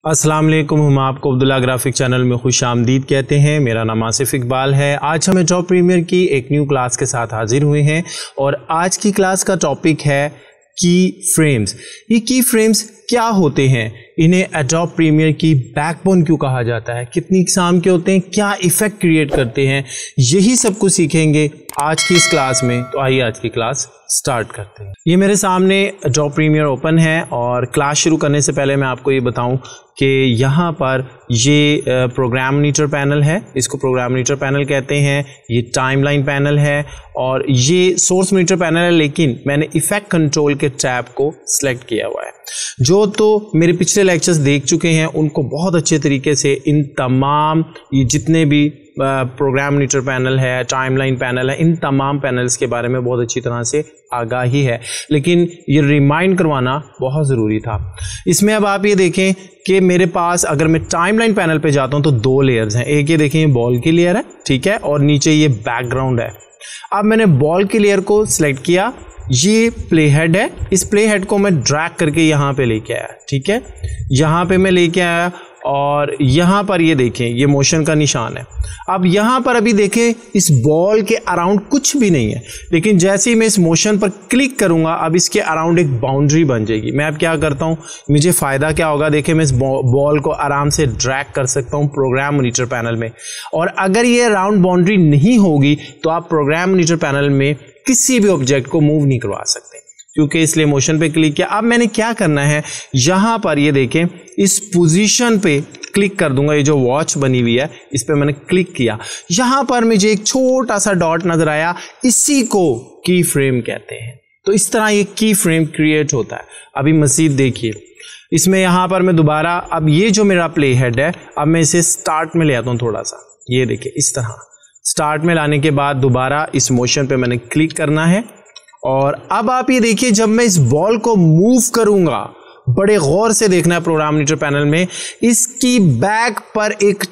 अस्सलाम वालेकुम, हम आपको अब्दुल्ला ग्राफिक चैनल में खुश आमदीद कहते हैं। मेरा नाम आसिफ इकबाल है। आज हम एडोब प्रीमियर की एक न्यू क्लास के साथ हाजिर हुए हैं और आज की क्लास का टॉपिक है की फ्रेम्स। ये की फ्रेम्स क्या होते हैं, इन्हें एडोब प्रीमियर की बैकबोन क्यों कहा जाता है, कितनी इकसाम के होते हैं, क्या इफेक्ट क्रिएट करते हैं, यही सब कुछ सीखेंगे आज की इस क्लास में। तो आइए आज की क्लास स्टार्ट करते हैं। ये मेरे सामने एडोब प्रीमियर ओपन है और क्लास शुरू करने से पहले मैं आपको ये बताऊं कि यहाँ पर ये प्रोग्राम मॉनिटर पैनल है, इसको प्रोग्राम मॉनिटर पैनल कहते हैं। ये टाइमलाइन पैनल है और ये सोर्स मॉनिटर पैनल है, लेकिन मैंने इफेक्ट कंट्रोल के टैब को सिलेक्ट किया हुआ है। जो तो मेरे पिछले लेक्चर्स देख चुके हैं उनको बहुत अच्छे तरीके से इन तमाम ये जितने भी प्रोग्राम मॉनिटर पैनल है, टाइमलाइन पैनल है, इन तमाम पैनल्स के बारे में बहुत अच्छी तरह से आगाही है, लेकिन ये रिमाइंड करवाना बहुत ज़रूरी था। इसमें अब आप ये देखें कि मेरे पास अगर मैं टाइमलाइन पैनल पे जाता हूं तो दो लेयर्स हैं। एक ये देखें, ये बॉल की लेयर है, ठीक है, और नीचे ये बैकग्राउंड है। अब मैंने बॉल की लेयर को सिलेक्ट किया, ये प्ले हेड है, इस प्ले हेड को मैं ड्रैग करके यहाँ पे लेके आया, ठीक है, यहाँ पे मैं लेके आया और यहाँ पर ये देखें, ये मोशन का निशान है। अब यहाँ पर अभी देखें इस बॉल के अराउंड कुछ भी नहीं है, लेकिन जैसे ही मैं इस मोशन पर क्लिक करूंगा अब इसके अराउंड एक बाउंड्री बन जाएगी। मैं अब क्या करता हूँ, मुझे फ़ायदा क्या होगा, देखें मैं इस बॉल को आराम से ड्रैग कर सकता हूँ प्रोग्राम मॉनिटर पैनल में, और अगर ये राउंड बाउंड्री नहीं होगी तो आप प्रोग्राम मॉनिटर पैनल में किसी भी ऑब्जेक्ट को मूव नहीं करवा सकते, क्योंकि इसलिए मोशन पे क्लिक किया। अब मैंने क्या करना है, यहाँ पर ये देखें इस पोजीशन पे क्लिक कर दूंगा, ये जो वॉच बनी हुई है इस पे मैंने क्लिक किया, यहाँ पर मुझे एक छोटा सा डॉट नजर आया, इसी को की फ्रेम कहते हैं। तो इस तरह ये की फ्रेम क्रिएट होता है। अभी मजीद देखिए, इसमें यहाँ पर मैं दोबारा, अब ये जो मेरा प्ले हेड है, अब मैं इसे स्टार्ट में ले आता हूँ थोड़ा सा, ये देखिए इस तरह स्टार्ट में लाने के बाद दोबारा इस मोशन पे मैंने क्लिक करना है। और अब आप ये देखिए, जब मैं इस बॉल को मूव करूंगा, बड़े गौर से देखना है प्रोग्राम मॉनिटर पैनल में, इसकी बैक पर एक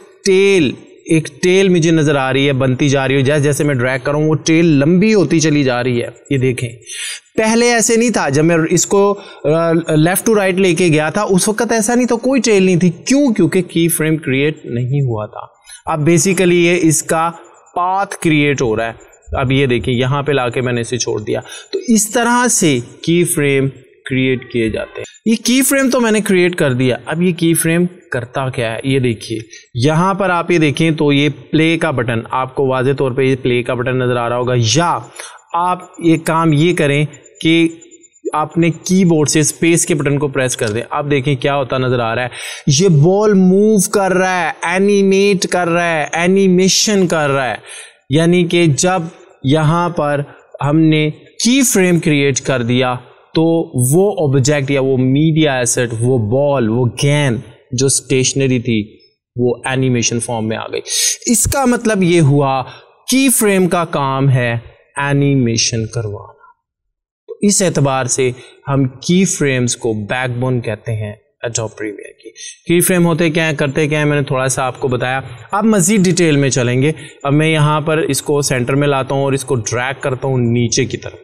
टेल मुझे नजर आ रही है, बनती जा रही है। जैसे जैसे मैं ड्रैग करूं वो टेल लंबी होती चली जा रही है। ये देखें, पहले ऐसे नहीं था, जब मैं इसको लेफ्ट टू राइट लेके गया था उस वक्त ऐसा नहीं था, कोई टेल नहीं थी। क्यों? क्योंकि की फ्रेम क्रिएट नहीं हुआ था। अब बेसिकली ये इसका पाथ क्रिएट हो रहा है। अब ये देखिए, यहाँ पे लाके मैंने इसे छोड़ दिया। तो इस तरह से की फ्रेम क्रिएट किए जाते हैं। ये की फ्रेम तो मैंने क्रिएट कर दिया। अब ये की फ्रेम करता क्या है, ये देखिए, यहाँ पर आप ये देखें तो ये प्ले का बटन, आपको वाज़े तौर पे ये प्ले का बटन नजर आ रहा होगा, या आप ये काम ये करें कि आपने कीबोर्ड से स्पेस के बटन को प्रेस कर दें। आप देखें क्या होता नजर आ रहा है, ये बॉल मूव कर रहा है, एनिमेट कर रहा है, एनिमेशन कर रहा है। यानी कि जब यहाँ पर हमने की फ्रेम क्रिएट कर दिया तो वो ऑब्जेक्ट या वो मीडिया एसेट, वो बॉल, वो गेंद जो स्टेशनरी थी वो एनिमेशन फॉर्म में आ गई। इसका मतलब ये हुआ की फ्रेम का काम है एनिमेशन करवाना। तो इस एतबार से हम की फ्रेम्स को बैकबोन कहते हैं एडोब प्रीमियर की। की फ्रेम होते क्या है, करते क्या है, मैंने थोड़ा सा आपको बताया। अब मजीद डिटेल में चलेंगे। अब मैं यहाँ पर इसको सेंटर में लाता हूँ और इसको ड्रैग करता हूँ नीचे की तरफ।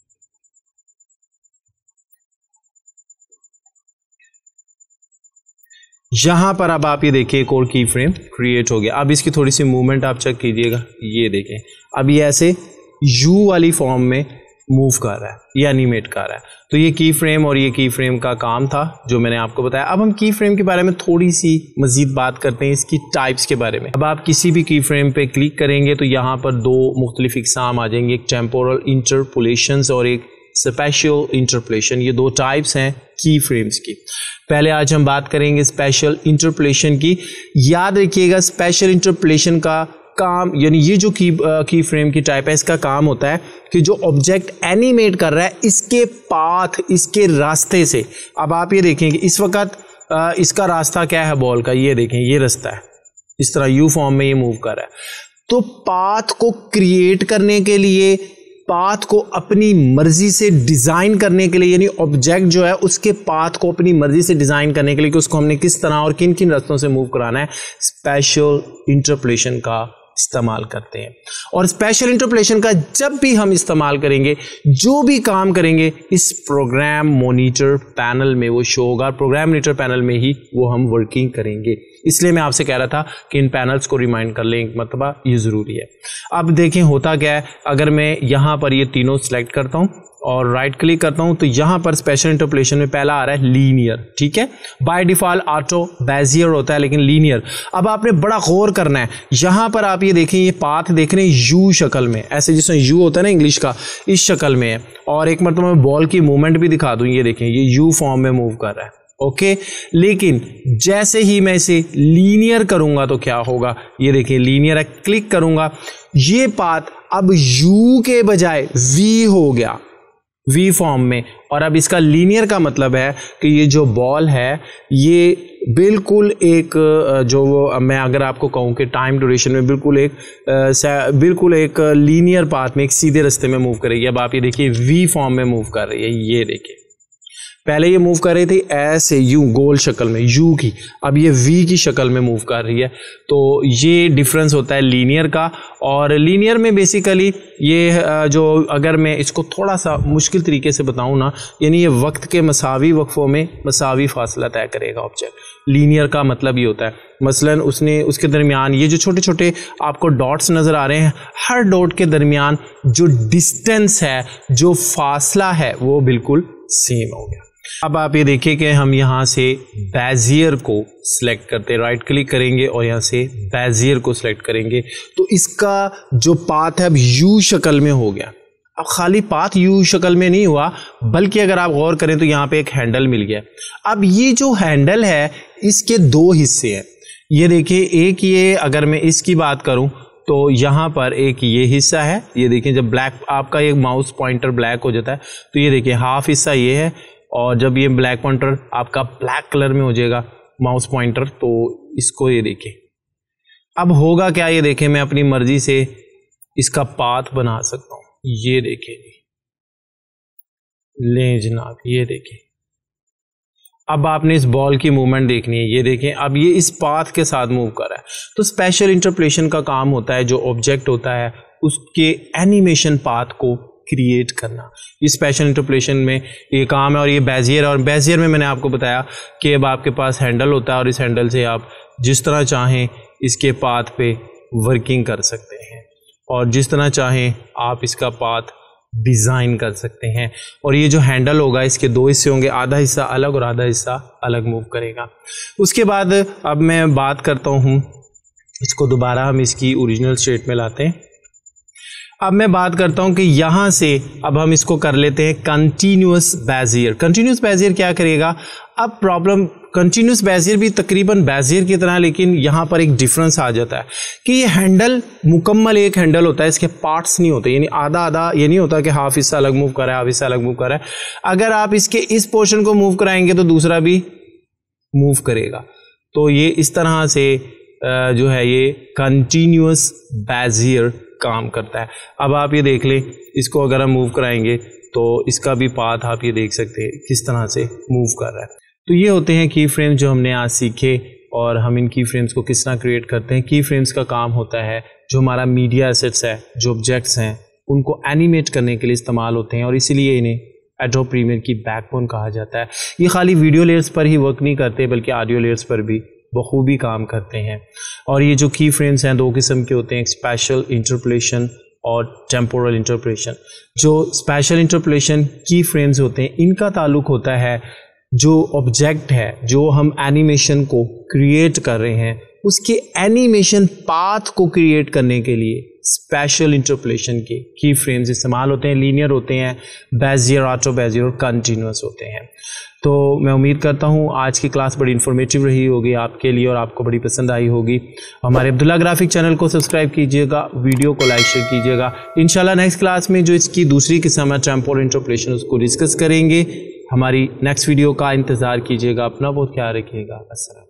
यहाँ पर अब आप ये देखिए एक और की फ्रेम क्रिएट हो गया। अब इसकी थोड़ी सी मूवमेंट आप चेक कीजिएगा, ये देखें अब ये ऐसे यू वाली फॉर्म में मूव कर रहा है, ये एनिमेट कर रहा है। तो ये की फ्रेम और ये की फ्रेम का काम था जो मैंने आपको बताया। अब हम की फ्रेम के बारे में थोड़ी सी मजीद बात करते हैं, इसकी टाइप्स के बारे में। अब आप किसी भी की फ्रेम पे क्लिक करेंगे तो यहाँ पर दो मुख्तलिफ इकसाम आ जाएंगे, एक टेम्पोरल इंटरपोलेशन और एक स्पेशल इंटरपोलेशन। ये दो टाइप्स हैं की फ्रेम्स की। पहले आज हम बात करेंगे स्पेशल इंटरपोलेशन की। याद रखिएगा, स्पेशल इंटरपोलेशन का काम, यानी ये जो की फ्रेम की टाइप है, इसका काम होता है कि जो ऑब्जेक्ट एनिमेट कर रहा है इसके पाथ, इसके रास्ते से। अब आप ये देखेंगे इस वक्त इसका रास्ता क्या है बॉल का, ये देखें ये रास्ता है, इस तरह यू फॉर्म में ये मूव कर रहा है। तो पाथ को क्रिएट करने के लिए, पाथ को अपनी मर्जी से डिजाइन करने के लिए, यानी ऑब्जेक्ट जो है उसके पाथ को अपनी मर्जी से डिजाइन करने के लिए कि उसको हमने किस तरह और किन किन रास्तों से मूव कराना है, स्पेशल इंटरपोलेशन का इस्तेमाल करते हैं। और स्पेशल इंटरपोलेशन का जब भी हम इस्तेमाल करेंगे, जो भी काम करेंगे इस प्रोग्राम मॉनिटर पैनल में वो शो होगा, प्रोग्राम मॉनिटर पैनल में ही वो हम वर्किंग करेंगे। इसलिए मैं आपसे कह रहा था कि इन पैनल्स को रिमाइंड कर लें, मतलब ये ज़रूरी है। अब देखें होता क्या है, अगर मैं यहाँ पर ये तीनों सेलेक्ट करता हूँ और राइट क्लिक करता हूं तो यहां पर स्पेशल इंटरपोलेशन में पहला आ रहा है लीनियर, ठीक है। बाय डिफॉल्ट ऑटो बेजियर होता है लेकिन लीनियर। अब आपने बड़ा गौर करना है, यहां पर आप ये देखें, ये पाथ देख रहे हैं यू शक्ल में, ऐसे जिसमें यू होता है ना इंग्लिश का, इस शक्ल में है। और एक मतलब मैं बॉल की मूवमेंट भी दिखा दूं, ये देखें ये यू फॉर्म में मूव कर रहा है, ओके। लेकिन जैसे ही मैं इसे लीनियर करूंगा तो क्या होगा, ये देखिए लीनियर है, क्लिक करूंगा, ये पाथ अब यू के बजाय वी हो गया, वी फॉर्म में। और अब इसका लीनियर का मतलब है कि ये जो बॉल है ये बिल्कुल एक जो मैं अगर आपको कहूँ कि टाइम ड्यूरेशन में बिल्कुल एक लीनियर पाथ में, एक सीधे रास्ते में मूव करेगी। अब आप ये देखिए वी फॉर्म में मूव कर रही है, ये देखिए पहले ये मूव कर रही थी ऐसे यू गोल शक्ल में यू की, अब ये वी की शक्ल में मूव कर रही है। तो ये डिफरेंस होता है लीनियर का। और लीनियर में बेसिकली ये जो अगर मैं इसको थोड़ा सा मुश्किल तरीके से बताऊं ना, यानी ये वक्त के मसावी वक्फों में मसावी फासला तय करेगा ऑब्जेक्ट। लीनियर का मतलब ये होता है, मसलन उसके दरमियान ये जो छोटे छोटे आपको डॉट्स नज़र आ रहे हैं, हर डॉट के दरमियान जो डिस्टेंस है, जो फासला है, वो बिल्कुल सेम हो गया। अब आप ये देखिए कि हम यहाँ से बेजियर को सिलेक्ट करते हैं, राइट क्लिक करेंगे और यहाँ से बेजियर को सिलेक्ट करेंगे तो इसका जो पाथ है अब यू शक्ल में हो गया। अब खाली पाथ यू शक्ल में नहीं हुआ, बल्कि अगर आप गौर करें तो यहाँ पे एक हैंडल मिल गया। अब ये जो हैंडल है इसके दो हिस्से हैं, ये देखिए, एक ये अगर मैं इसकी बात करूं तो यहाँ पर एक ये हिस्सा है, ये देखिए जब ब्लैक आपका एक माउस पॉइंटर ब्लैक हो जाता है तो ये देखिए हाफ हिस्सा ये है, और जब ये ब्लैक पॉइंटर आपका ब्लैक कलर में हो जाएगा माउस पॉइंटर तो इसको ये देखिए अब होगा क्या, ये देखें मैं अपनी मर्जी से इसका पाथ बना सकता हूँ। ये देखिए ले जनाब, ये देखिए अब आपने इस बॉल की मूवमेंट देखनी है, ये देखें अब ये इस पाथ के साथ मूव कर रहा है। तो स्पेशल इंटरपोलेशन का काम होता है जो ऑब्जेक्ट होता है उसके एनिमेशन पाथ को क्रिएट करना, ये स्पेशल इंटरपोलेशन में ये काम है। और ये बेजियर, और बेजियर में मैंने आपको बताया कि अब आपके पास हैंडल होता है और इस हैंडल से आप जिस तरह चाहें इसके पाथ पे वर्किंग कर सकते हैं और जिस तरह चाहें आप इसका पाथ डिज़ाइन कर सकते हैं। और ये जो हैंडल होगा इसके दो हिस्से होंगे, आधा हिस्सा अलग और आधा हिस्सा अलग मूव करेगा। उसके बाद अब मैं बात करता हूँ, इसको दोबारा हम इसकी ओरिजिनल स्टेट में लाते हैं। अब मैं बात करता हूं कि यहां से अब हम इसको कर लेते हैं कंटिन्यूअस बेजियर। कंटिन्यूअस बेजियर क्या करेगा, अब प्रॉब्लम कंटिन्यूअस बेजियर भी तकरीबन बेजियर की तरह, लेकिन यहां पर एक डिफरेंस आ जाता है कि ये हैंडल मुकम्मल एक हैंडल होता है, इसके पार्ट्स नहीं होते, यानी आधा आधा ये नहीं होता कि हाफ हिस्सा अलग मूव कर रहा है हाफ हिस्सा अलग मूव कर रहा है। अगर आप इसके इस पोर्शन को मूव कराएंगे तो दूसरा भी मूव करेगा। तो ये इस तरह से जो है ये कंटिन्यूअस बेजियर काम करता है। अब आप ये देख लें, इसको अगर हम मूव कराएंगे तो इसका भी पाथ आप ये देख सकते हैं किस तरह से मूव कर रहा है। तो ये होते हैं की फ्रेम्स जो हमने आज सीखे, और हम इन की फ्रेम्स को किस तरह क्रिएट करते हैं। की फ्रेम्स का काम होता है जो हमारा मीडिया एसेट्स है, जो ऑब्जेक्ट्स हैं, उनको एनिमेट करने के लिए इस्तेमाल होते हैं, और इसीलिए इन्हें एडोब प्रीमियर की बैकबोन कहा जाता है। ये खाली वीडियो लेयर्स पर ही वर्क नहीं करते बल्कि ऑडियो लेयर्स पर भी बखूबी काम करते हैं। और ये जो की फ्रेम्स हैं दो किस्म के होते हैं, एक स्पेशल इंटरपोलेशन और टेम्पोरल इंटरपोलेशन। जो स्पेशल इंटरपोलेशन की फ्रेम्स होते हैं इनका ताल्लुक होता है जो ऑब्जेक्ट है, जो हम एनिमेशन को क्रिएट कर रहे हैं, उसके एनिमेशन पाथ को क्रिएट करने के लिए स्पेशल इंटरपोलेशन के की फ्रेम्स इस्तेमाल होते हैं। लीनियर होते हैं, बेजियर, ऑटो बेजियर और कंटिन्यूअस होते हैं। तो मैं उम्मीद करता हूँ आज की क्लास बड़ी इन्फॉर्मेटिव रही होगी आपके लिए और आपको बड़ी पसंद आई होगी। हमारे अब्दुल्ला ग्राफिक चैनल को सब्सक्राइब कीजिएगा, वीडियो को लाइक शेयर कीजिएगा। इंशाल्लाह नेक्स्ट क्लास में जो इसकी दूसरी किस्म है टेम्पोरल इंटरपोलेशन उसको डिस्कस करेंगे। हमारी नेक्स्ट वीडियो का इंतज़ार कीजिएगा। अपना बहुत ख्याल रखिएगा। अस्सलाम।